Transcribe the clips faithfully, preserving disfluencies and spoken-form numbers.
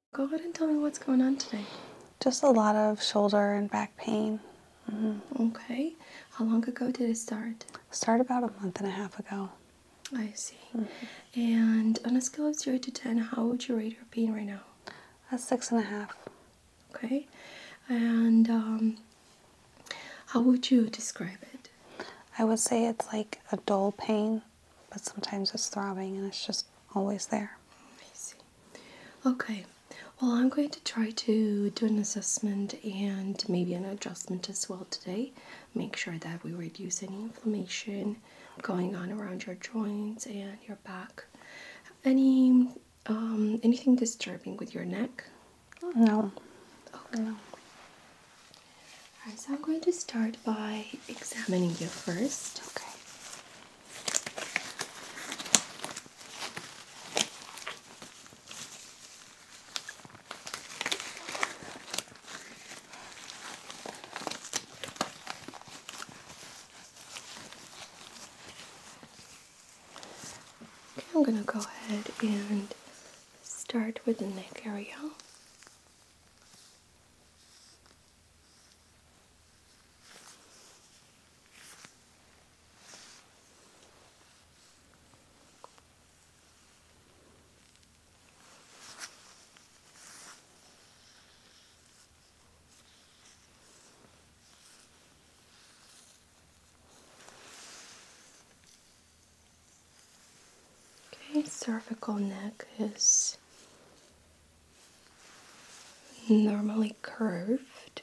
Go ahead and tell me what's going on today. Just a lot of shoulder and back pain. Mm-hmm. Okay. How long ago did it start? Started about a month and a half ago. I see. Mm-hmm. And on a scale of zero to ten, how would you rate your pain right now? A six and a half. Okay. And um, how would you describe it? I would say it's like a dull pain, but sometimes it's throbbing and it's just always there. I see. Okay. Well, I'm going to try to do an assessment and maybe an adjustment as well today. Make sure that we reduce any inflammation going on around your joints and your back. Any um, anything disturbing with your neck? No. Okay. No. Alright, so I'm going to start by examining you first. Okay. Okay, I'm gonna go ahead and start with the neck area. Okay, cervical neck is normally curved.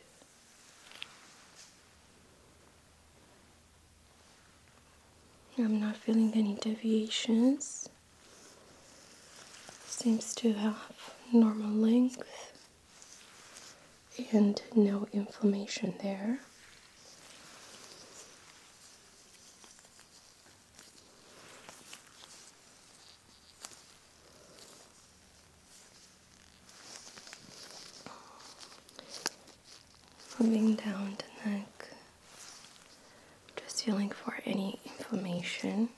I'm not feeling any deviations. Seems to have normal length and no inflammation there. Moving down the neck, just feeling for any inflammation.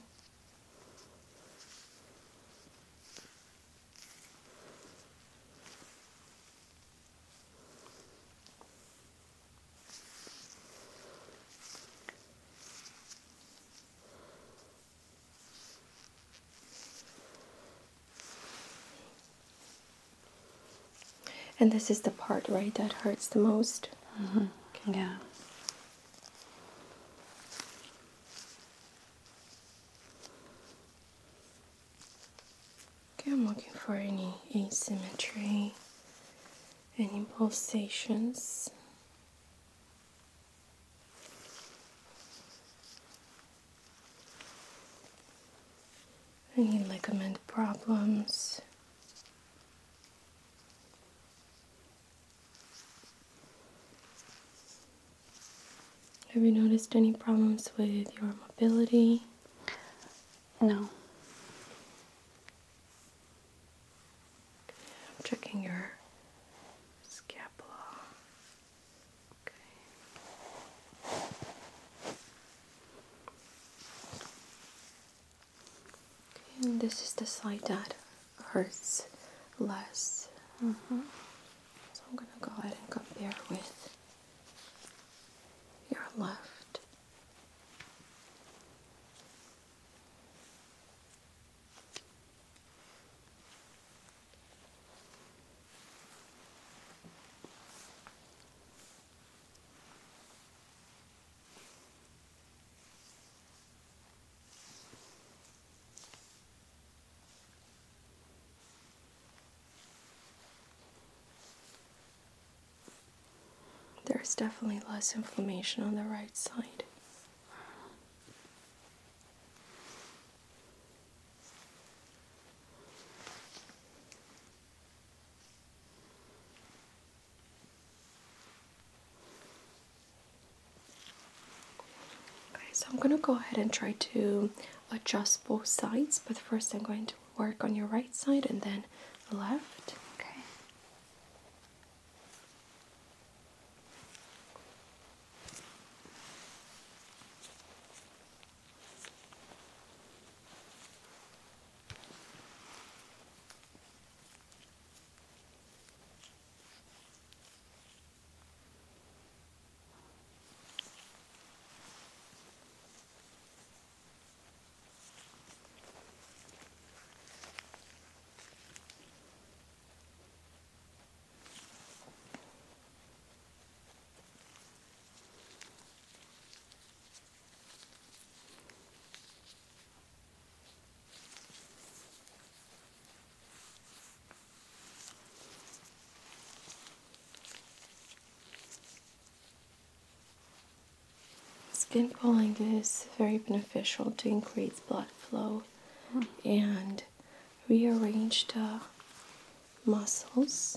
And this is the part, right, that hurts the most? Mm-hmm. Okay. Yeah. Okay, I'm looking for any asymmetry, any pulsations. Any ligament problems. Have you noticed any problems with your mobility? No. I'm checking your scapula. Okay. Okay, and this is the side that hurts less. Mm-hmm. So I'm going to go ahead and compare with your left. There's definitely less inflammation on the right side. Okay, so I'm going to go ahead and try to adjust both sides, but first I'm going to work on your right side and then left. Okay. skin pulling is very beneficial to increase blood flow and rearrange the muscles.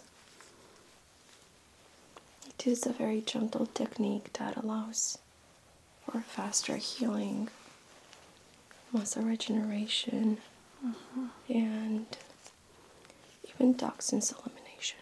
It is a very gentle technique that allows for faster healing, muscle regeneration, Mm-hmm. and even toxins elimination.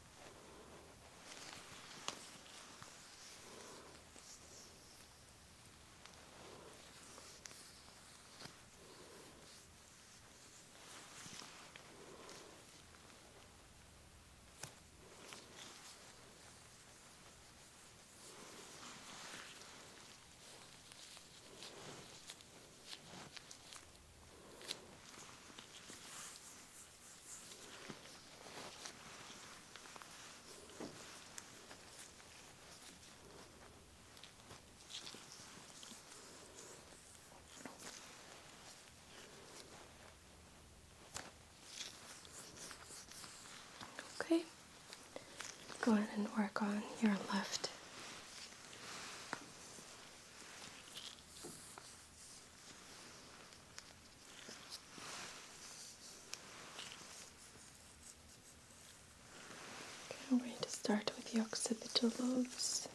Okay, go ahead and work on your left. Okay, I'm going to start with the occipital lobes.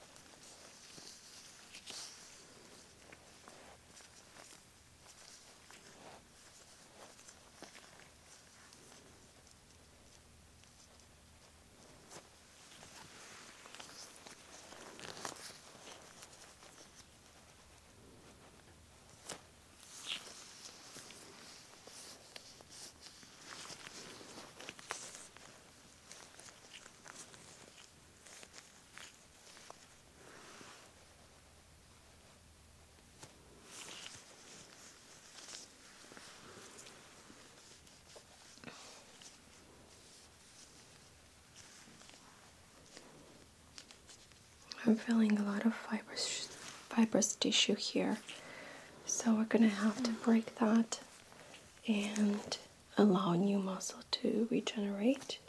I'm feeling a lot of fibrous, fibrous tissue here, so we're going to have to break that and allow new muscle to regenerate.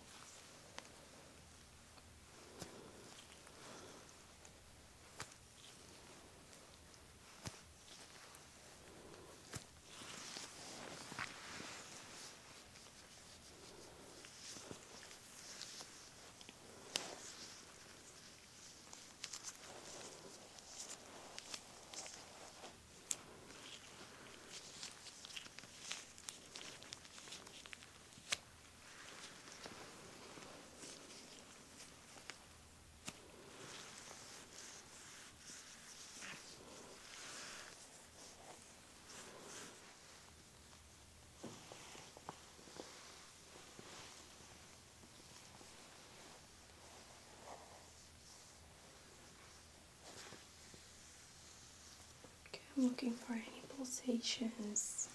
Okay, I'm looking for any pulsations.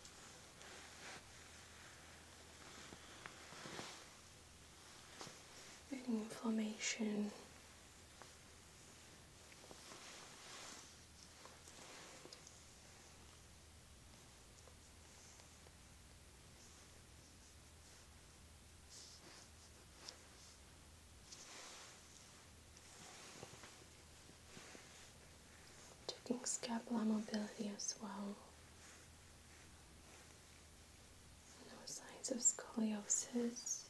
Any inflammation. Checking scapular mobility as well. No signs of scoliosis.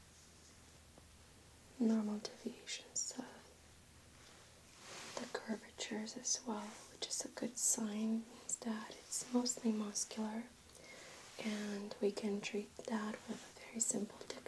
Normal deviations of the curvatures as well, which is a good sign. Means that it's mostly muscular, and we can treat that with a very simple technique.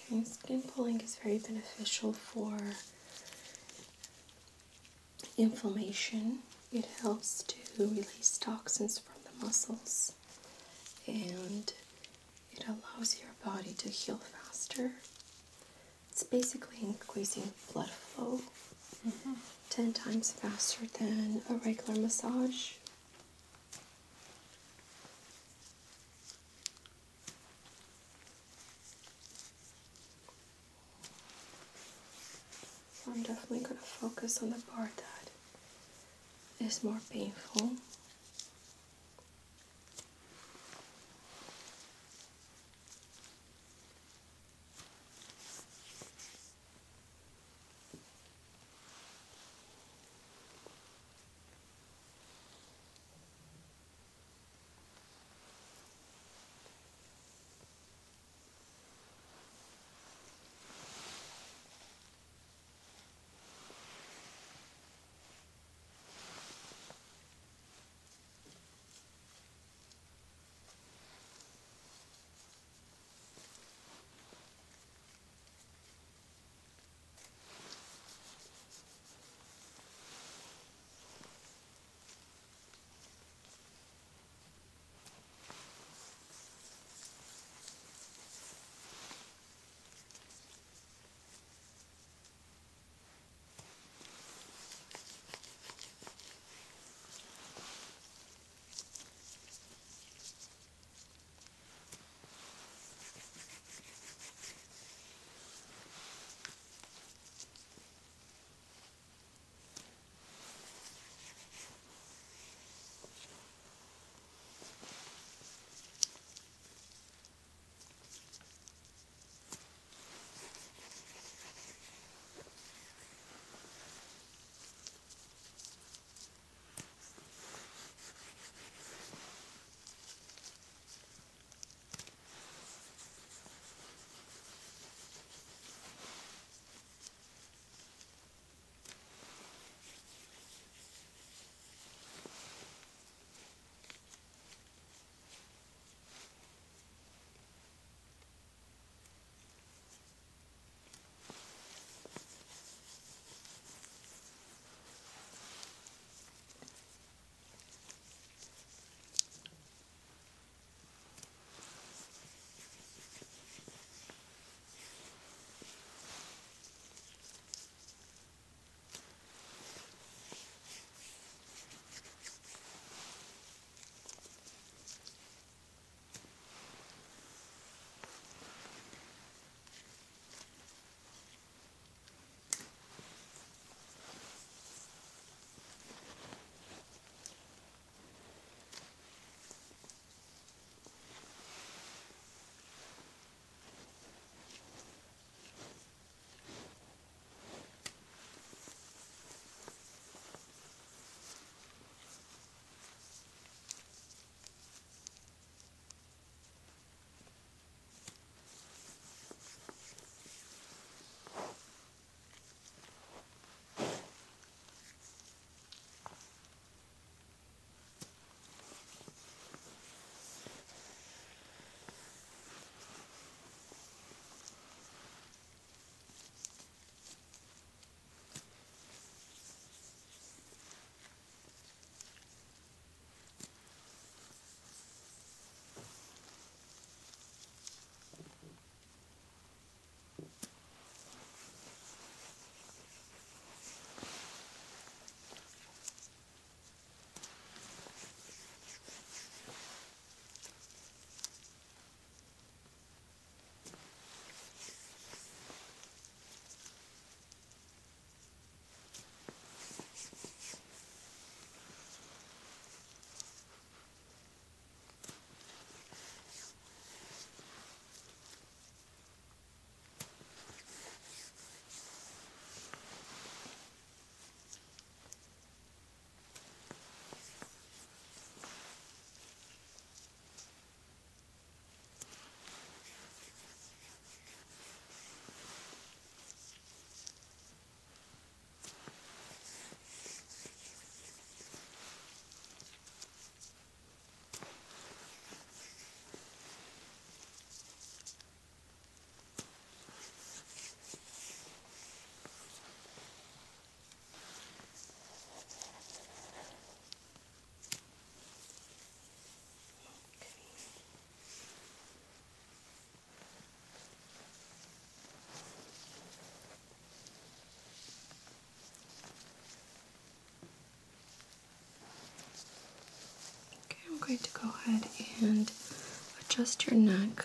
Okay, skin pulling is very beneficial for inflammation. It helps to release toxins from the muscles, and it allows your body to heal faster. It's basically increasing blood flow mm-hmm. ten times faster than a regular massage. So I'm definitely going to focus on the part that is more painful. adjust your neck.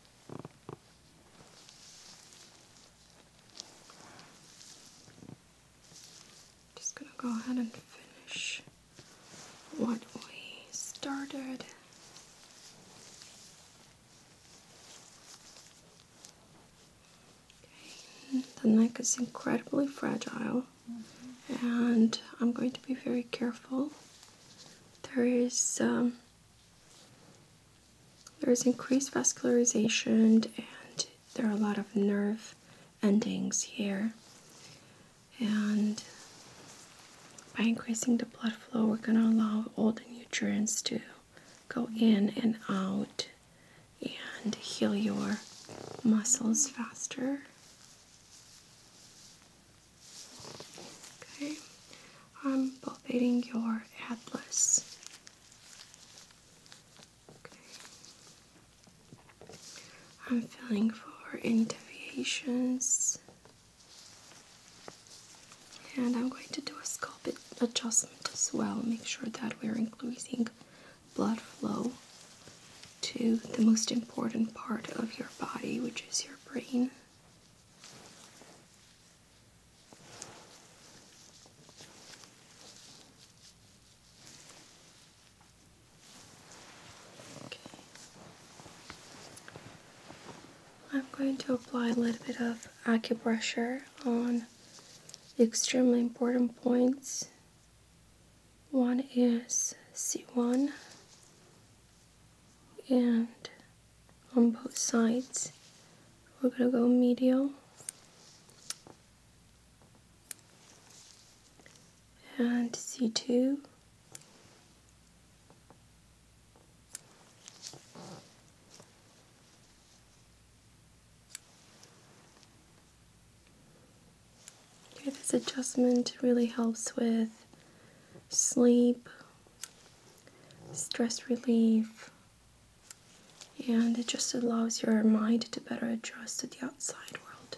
Just gonna go ahead and finish what we started. Okay. The neck is incredibly fragile, mm-hmm. and I'm going to be very careful. There is um, there is increased vascularization, and there are a lot of nerve endings here. And by increasing the blood flow, we're going to allow all the nutrients to go in and out and heal your muscles faster. Okay, I'm palpating your atlas. I'm feeling for any deviations, and I'm going to do a scalp adjustment as well. Make sure that we're increasing blood flow to the most important part of your body, which is your brain. I'm going to apply a little bit of acupressure on the extremely important points. One is C one, and on both sides we're going to go medial and C two. Okay, this adjustment really helps with sleep, stress relief, and it just allows your mind to better adjust to the outside world.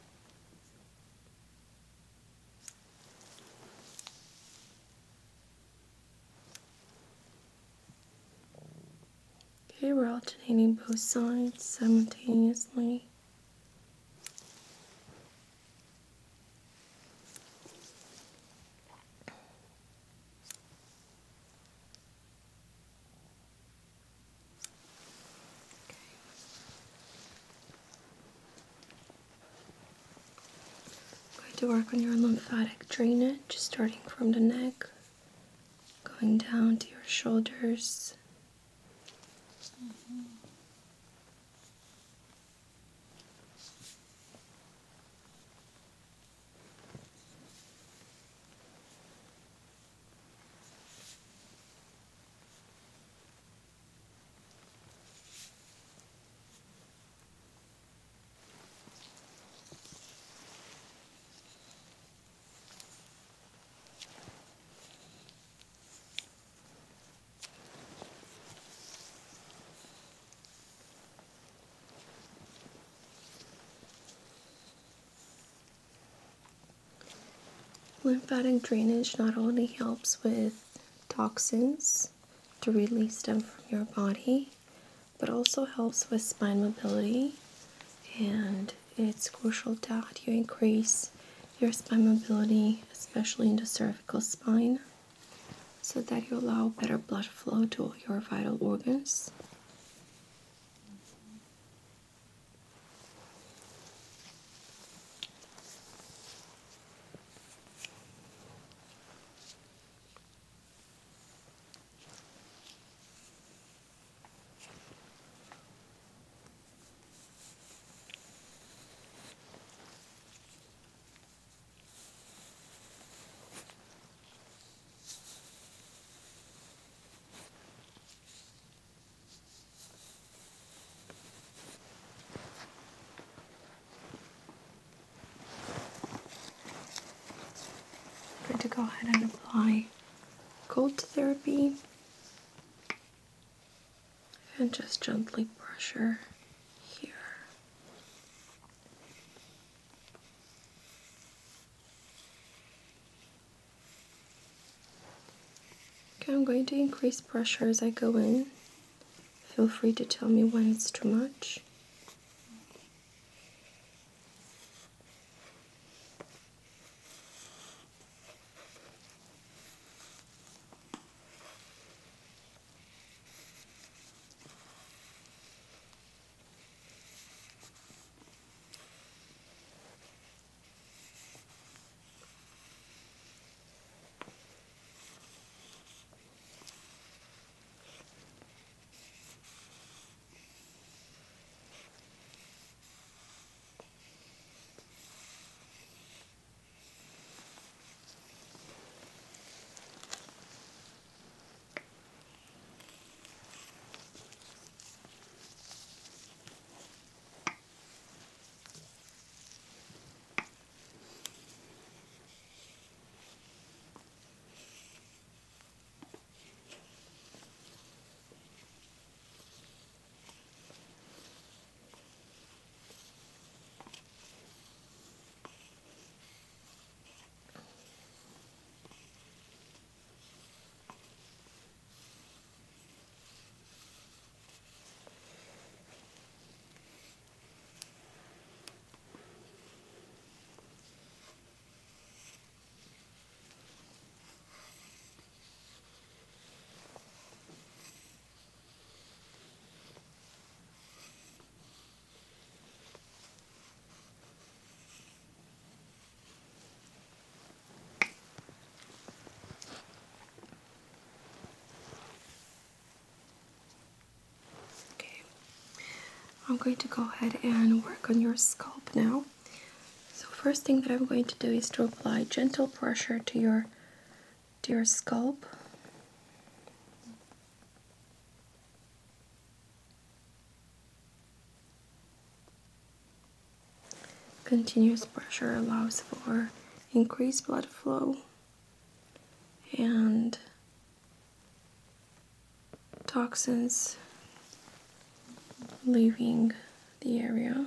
Okay, we're alternating both sides simultaneously. To work on your lymphatic drainage, starting from the neck, going down to your shoulders. Mm-hmm. Lymphatic drainage not only helps with toxins to release them from your body, but also helps with spine mobility, and it's crucial that you increase your spine mobility, especially in the cervical spine, so that you allow better blood flow to all your vital organs. I'm going to go ahead and apply cold therapy and just gently pressure here. Okay, I'm going to increase pressure as I go in, Feel free to tell me when it's too much. I'm going to go ahead and work on your scalp now. So first thing that I'm going to do is to apply gentle pressure to your to your scalp. Continuous pressure allows for increased blood flow and toxins leaving the area.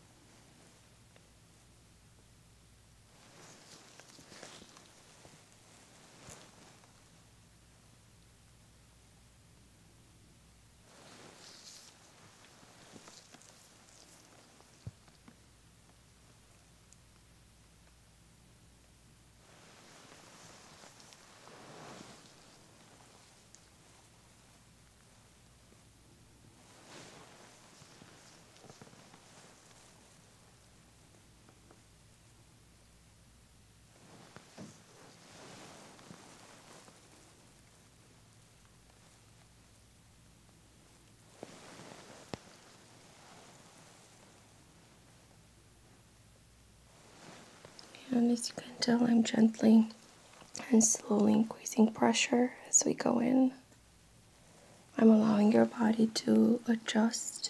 And as you can tell, I'm gently and slowly increasing pressure as we go in. I'm allowing your body to adjust.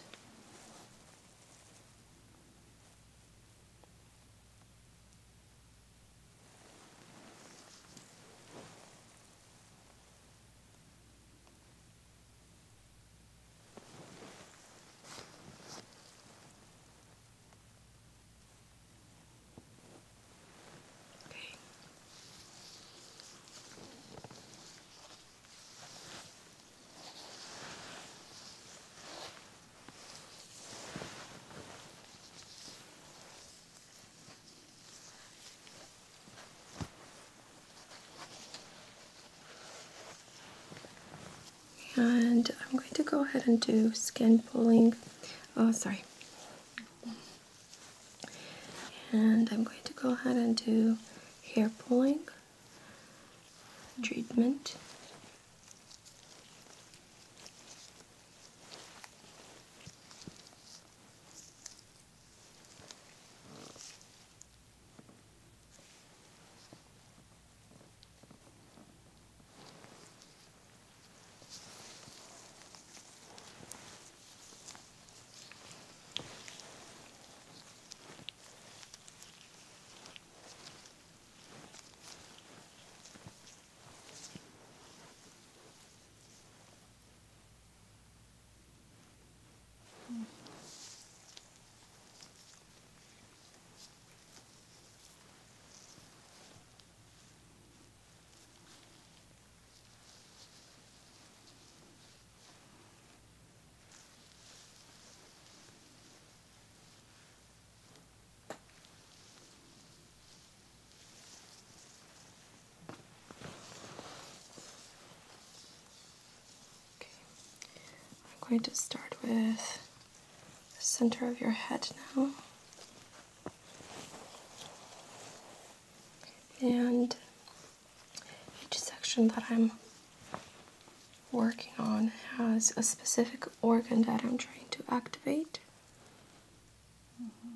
And I'm going to go ahead and do skin pulling. Oh, sorry. And I'm going to go ahead and do hair pulling treatment. going to start with the center of your head now. And each section that I'm working on has a specific organ that I'm trying to activate. Mm-hmm.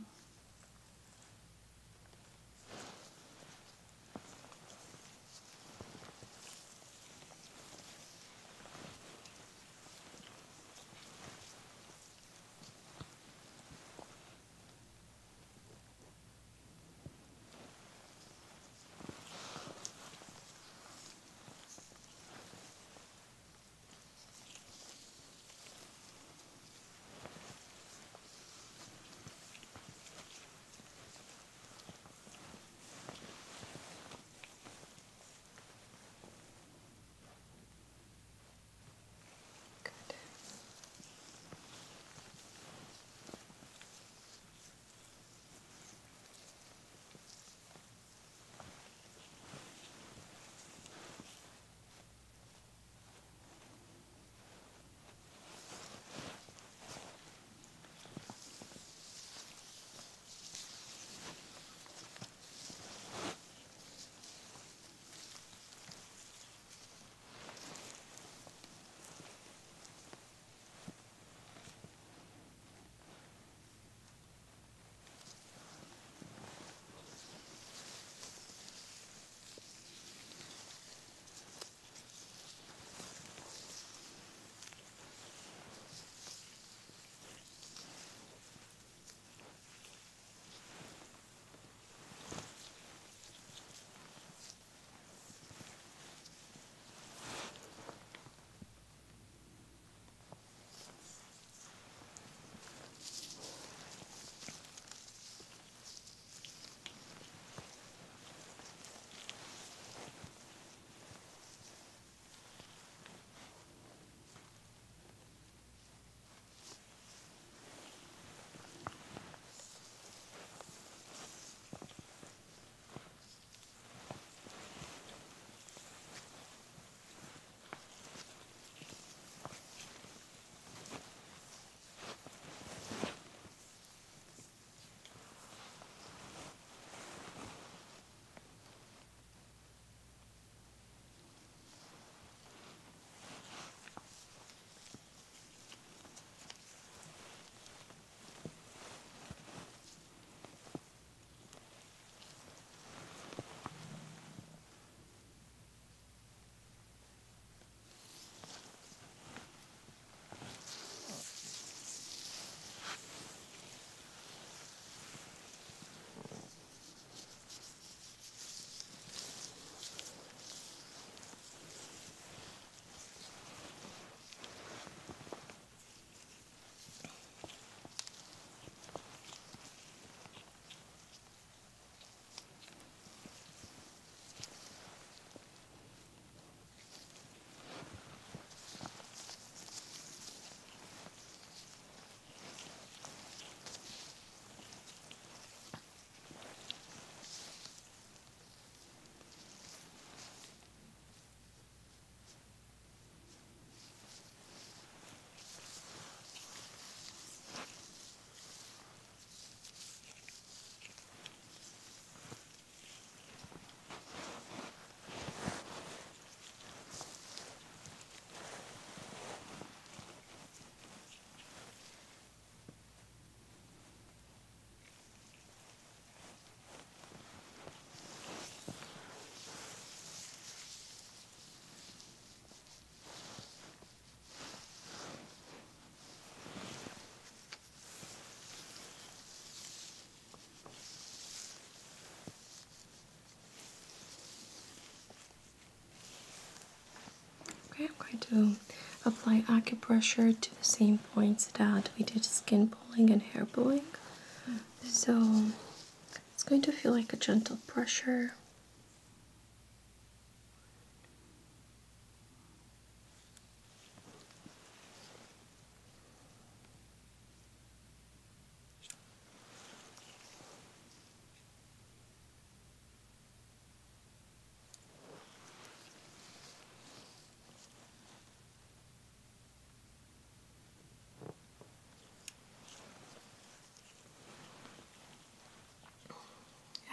Okay, I'm going to apply acupressure to the same points that we did skin pulling and hair pulling. Mm-hmm. So it's going to feel like a gentle pressure.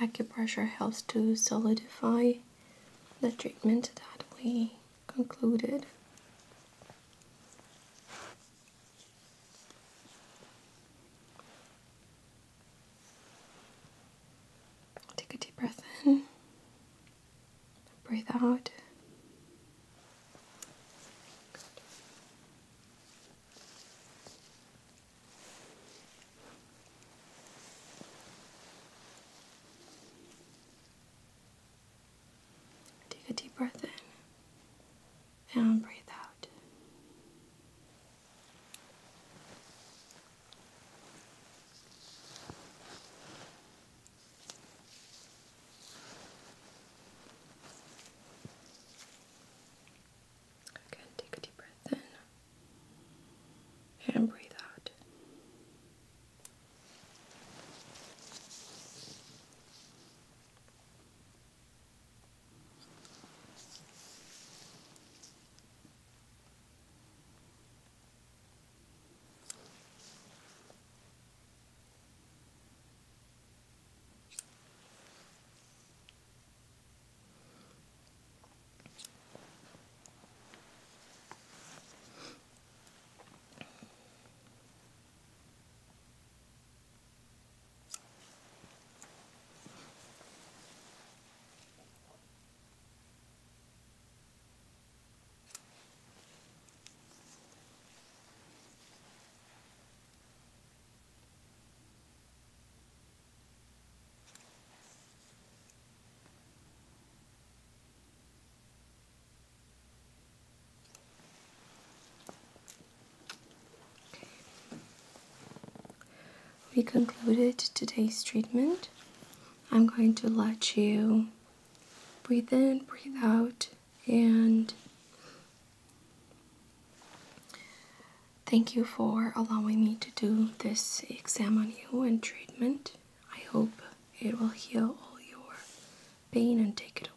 acupressure helps to solidify the treatment that we concluded. Take a deep breath in, breathe out. Take a deep breath in and breathe out. Again, take a deep breath in and breathe out. We concluded today's treatment. I'm going to let you breathe in, breathe out, and thank you for allowing me to do this exam on you and treatment. I hope it will heal all your pain and take it